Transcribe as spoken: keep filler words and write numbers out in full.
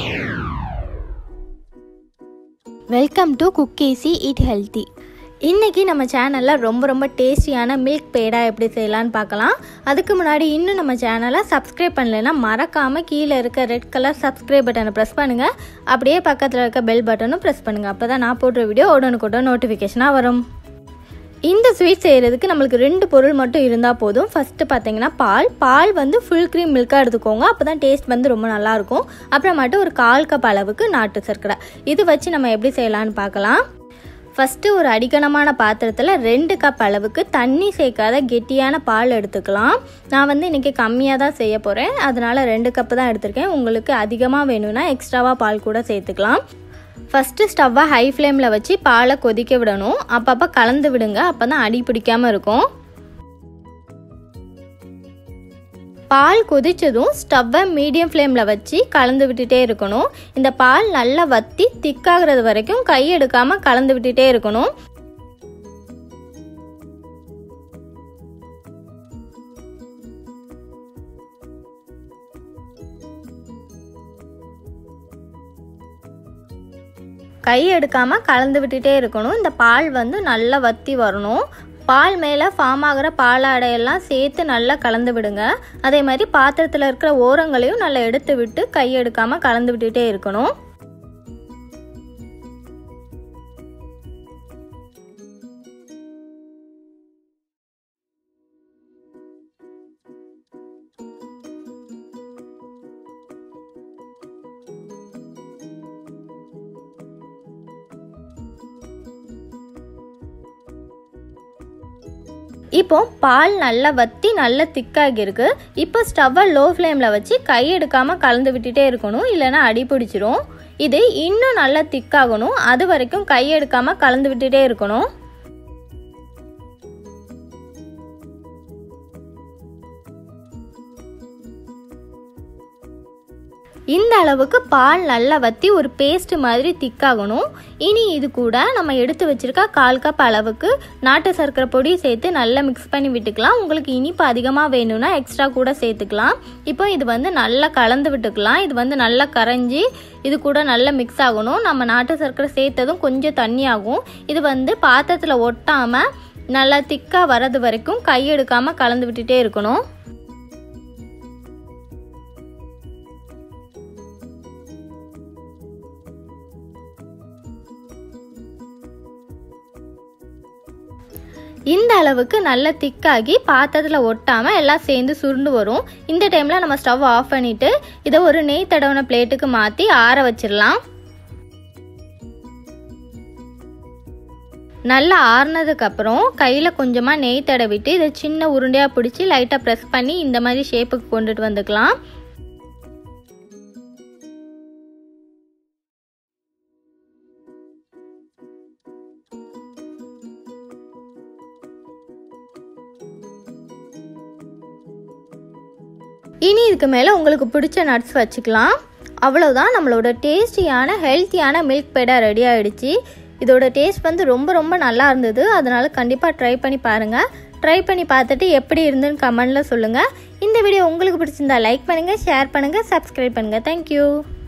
Welcome to cook easy eat healthy. இன்றைக்கி நம்ம சேனலில் ரொம்ப ரொம்ப டேஸ்டியான மில்க் பேடா எப்படி செய்யலான்னு பார்க்கலாம். அதுக்கு முன்னாடி இன்னும் நம்ம சேனலை சப்ஸ்கிரைப் பண்ணலைன்னா மறக்காமல் கீழே இருக்க ரெட் கலர் சப்ஸ்கிரைப் பட்டனை ப்ரெஸ் பண்ணுங்கள். அப்படியே பக்கத்தில் இருக்க பெல் பட்டனும் ப்ரெஸ் பண்ணுங்கள். அப்போ தான் நான் போடுற வீடியோ உடனுக்குடன் நோட்டிஃபிகேஷனாக வரும். இந்த ஸ்வீட் செய்கிறதுக்கு நம்மளுக்கு ரெண்டு பொருள் மட்டும் இருந்தால் போதும். ஃபஸ்ட்டு பார்த்தீங்கன்னா பால் பால் வந்து ஃபுல் க்ரீம் மில்காக எடுத்துக்கோங்க. அப்போ தான் டேஸ்ட் வந்து ரொம்ப நல்லாயிருக்கும். அப்புறமாட்டு ஒரு கால் கப் அளவுக்கு நாட்டு சர்க்கரை. இது வச்சு நம்ம எப்படி செய்யலான்னு பார்க்கலாம். ஃபஸ்ட்டு ஒரு அடிக்கனமான பாத்திரத்தில் ரெண்டு கப் அளவுக்கு தண்ணி சேர்க்காத கெட்டியான பால் எடுத்துக்கலாம். நான் வந்து இன்றைக்கி கம்மியாக தான் செய்ய போகிறேன், அதனால் ரெண்டு கப்பு தான் எடுத்திருக்கேன். உங்களுக்கு அதிகமாக வேணும்னா எக்ஸ்ட்ராவாக பால் கூட சேர்த்துக்கலாம். ஃபஸ்ட்டு ஸ்டவ்வை ஹை ஃப்ளேமில் வச்சு பாலை கொதிக்க விடணும். அப்பப்போ கலந்து விடுங்க, அப்போ தான் அடி பிடிக்காமல் இருக்கும். பால் கொதிச்சதும் ஸ்டவ்வை மீடியம் ஃப்ளேமில் வச்சு கலந்து விட்டுட்டே இருக்கணும். இந்த பால் நல்லா வற்றி திக்காகிறது வரைக்கும் கை எடுக்காமல் கலந்து விட்டுட்டே இருக்கணும். கை எடுக்காமல் கலந்து விட்டுட்டே இருக்கணும். இந்த பால் வந்து நல்லா வற்றி வரணும். பால் மேலே ஃபார்ம் ஆகிற பாலாடையெல்லாம் சேர்த்து நல்லா கலந்து விடுங்க. அதே மாதிரி பாத்திரத்தில் இருக்கிற ஓரங்களையும் நல்லா எடுத்து விட்டு கை எடுக்காமல் கலந்து விட்டுட்டே இருக்கணும். இப்போ பால் நல்லா வற்றி நல்லா திக்காகி இருக்கு. இப்போ ஸ்டவ்வை லோ ஃப்ளேமில் வச்சு கை எடுக்காமல் கலந்து விட்டுட்டே இருக்கணும், இல்லைன்னா அடி பிடிச்சிரும். இது இன்னும் நல்லா திக்காகணும், அது வரைக்கும் கை எடுக்காமல் கலந்து விட்டுட்டே இருக்கணும். இந்த அளவுக்கு பால் நல்லா வற்றி ஒரு பேஸ்ட் மாதிரி திக்காகணும். இனி இது கூட நம்ம எடுத்து வச்சிருக்க கால் கப் அளவுக்கு நாட்டு சர்க்கரை பொடி சேர்த்து நல்லா மிக்ஸ் பண்ணி விட்டுக்கலாம். உங்களுக்கு இனிப்பு அதிகமாக வேணும்னா எக்ஸ்ட்ரா கூட சேர்த்துக்கலாம். இப்போ இது வந்து நல்லா கலந்து விட்டுக்கலாம். இது வந்து நல்லா கரைஞ்சி இது கூட நல்லா மிக்ஸ் ஆகணும். நம்ம நாட்டு சர்க்கரை சேர்த்ததும் கொஞ்சம் தண்ணி ஆகும். இது வந்து பாத்திரத்தில் ஒட்டாமல் நல்லா திக்காக வரது வரைக்கும் கை எடுக்காமல் கலந்து விட்டுட்டே இருக்கணும். இந்த அளவுக்கு நல்லா திக்காகி பாத்திரத்தில் ஒட்டாமல் எல்லாம் சேர்ந்து சுருண்டு வரும். இந்த டைமில் நம்ம ஸ்டவ் ஆஃப் பண்ணிவிட்டு இதை ஒரு நெய் தடவின பிளேட்டுக்கு மாற்றி ஆற வச்சிடலாம். நல்லா ஆறுனதுக்கப்புறம் கையில் கொஞ்சமாக நெய் தடவிட்டு இதை சின்ன உருண்டையாக பிடிச்சி லைட்டாக ப்ரெஸ் பண்ணி இந்த மாதிரி ஷேப்புக்கு கொண்டுட்டு வந்துக்கலாம். இனி இதுக்கு மேலே உங்களுக்கு பிடிச்ச நட்ஸ் வச்சுக்கலாம். அவ்வளோதான், நம்மளோட டேஸ்டியான ஹெல்த்தியான மில்க் பேடா ரெடி ஆகிடுச்சு. இதோட டேஸ்ட் வந்து ரொம்ப ரொம்ப நல்லா இருந்தது. அதனால் கண்டிப்பாக ட்ரை பண்ணி பாருங்கள். ட்ரை பண்ணி பார்த்துட்டு எப்படி இருந்துன்னு கமெண்டில் சொல்லுங்கள். இந்த வீடியோ உங்களுக்கு பிடிச்சிருந்தா லைக் பண்ணுங்கள், ஷேர் பண்ணுங்கள், சப்ஸ்கிரைப் பண்ணுங்கள். தேங்க்யூ.